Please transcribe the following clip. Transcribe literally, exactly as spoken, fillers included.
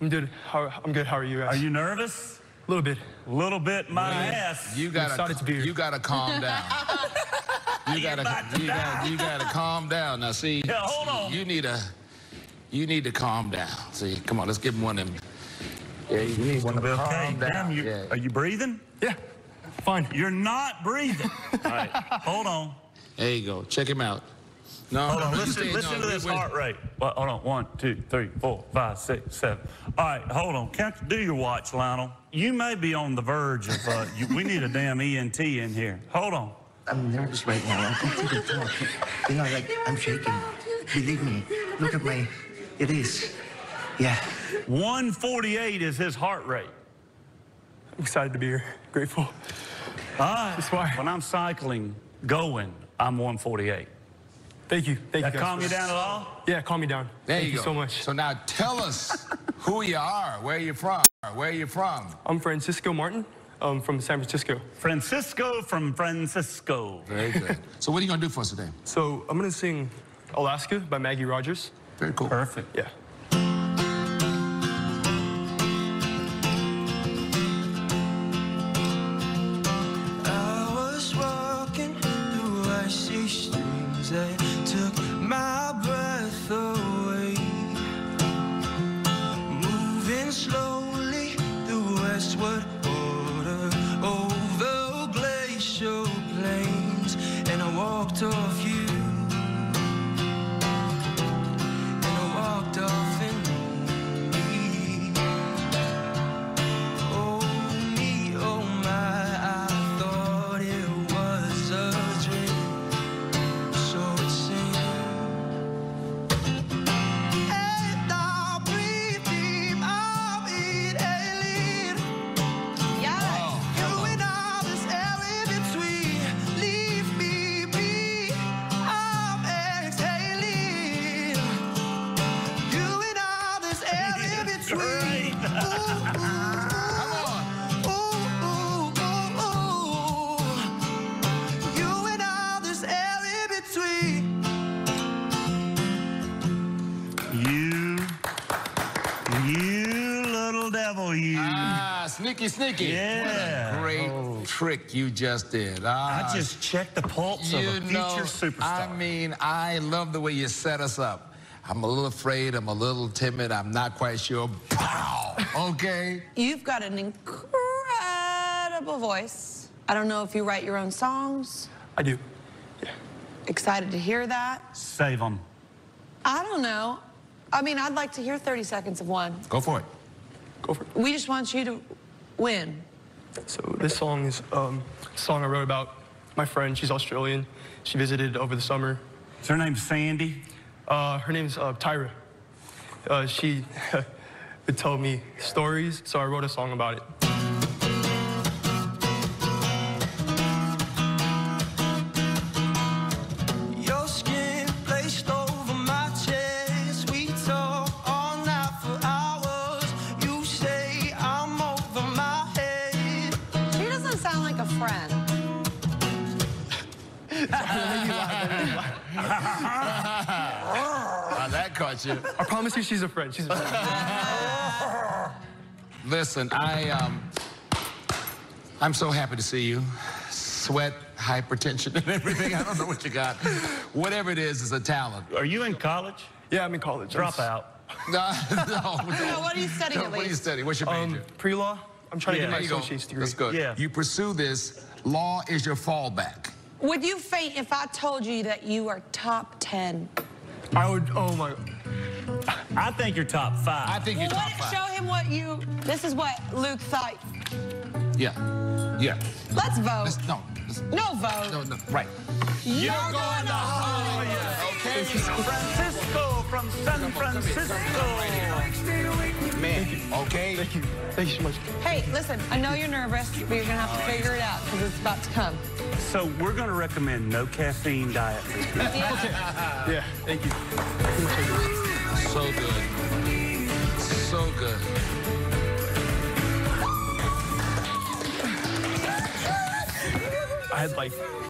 I'm good. How, I'm good. How are you guys? Are you nervous? A little bit. A little bit, my ass. You gotta, to be here. you gotta calm down. You gotta, you gotta, you gotta calm down. Now, see, Yeah, hold on. you need a, you need to calm down. See, come on, let's give him one of them. Yeah, you need one to Okay, calm down. damn, you, Yeah. are you breathing? Yeah. Fine. You're not breathing. All right, hold on. There you go. Check him out. No, Hold no, on, you listen, stay- listen no, to this wait, wait. heart rate. Well, hold on, one, two, three, four, five, six, seven. All right, hold on. Count, do your watch, Lionel. You may be on the verge of, uh, you, we need a damn E N T in here. Hold on. I'm nervous right now. I can't even talk. You know, like, I'm shaking. Believe me. Look at my... It is. Yeah. one forty-eight is his heart rate. I'm excited to be here. Grateful. All right. That's why. When I'm cycling, going, I'm one forty-eight. Thank you. Thank That you guys. calm you down at all? Yeah, calm me down. There Thank you you, go. so much. So now tell us who you are, where you from, where you from. I'm Francisco Martin. Um, from San Francisco. Francisco from Francisco. Very good. So what are you gonna do for us today? So I'm gonna sing Alaska by Maggie Rogers. Very cool. Perfect. Yeah. I was walking through icy streams that took my breath away. Moving slowly through westward water over glacial plains, and I walked off you. And I walked off and me. Oh me, oh my, I thought it was a dream. So it seemed. And I breathe deep, I'm inhaling. You and I, this air in between. Leave me be, I'm exhaling. You and I, this air in between. Come on. Ooh, ooh, ooh, ooh. You and I, this air in between. You, you little devil, you. Ah, sneaky, sneaky. Yeah. What a great trick you just did. Ah, I just checked the pulse of you a future know, superstar. I mean, I love the way you set us up. I'm a little afraid. I'm a little timid. I'm not quite sure. Pow! Okay. You've got an incredible voice. I don't know if you write your own songs. I do. Yeah. Excited to hear that. Save them. I don't know. I mean, I'd like to hear thirty seconds of one. Go for it. Go for it. We just want you to win. So this song is um, a song I wrote about my friend. She's Australian. She visited over the summer. Is her name Sandy? Uh, her name's uh, Tyra. Uh, she would tell me stories, so I wrote a song about it. Your skin placed over my chest. We talk all night for hours. You say I'm over my head. She doesn't sound like a friend. Ah, that caught you. I promise you she's a friend. She's a friend. Listen, I um, I'm so happy to see you. Sweat, hypertension, and everything. I don't know what you got. Whatever it is, is a talent. Are you in college? Yeah, I'm in college. Drop I'm, out. No, no. No, what are you studying No, at what are you least? studying? What's your Um, major? pre-law. I'm trying Yeah. to There get you my go. associate's degree. That's good. Yeah. You pursue this. Law is your fallback. Would you faint if I told you that you are top ten? I would. Oh my. I think you're top five. I think Well, you're top what, five. show him what you. This is what Luke thought. Yeah. Yeah. Let's vote. Let's, no. Let's, No vote. no, no. Right. You're going to Hollywood. Okay. Francisco from San Francisco. Man. Okay. Thank you. Thank you so much. Hey, listen, I know you're nervous, but you're gonna have to figure it out because it's about to come. So we're going to recommend no caffeine diet. Yeah. Thank you. So good. So good. I had like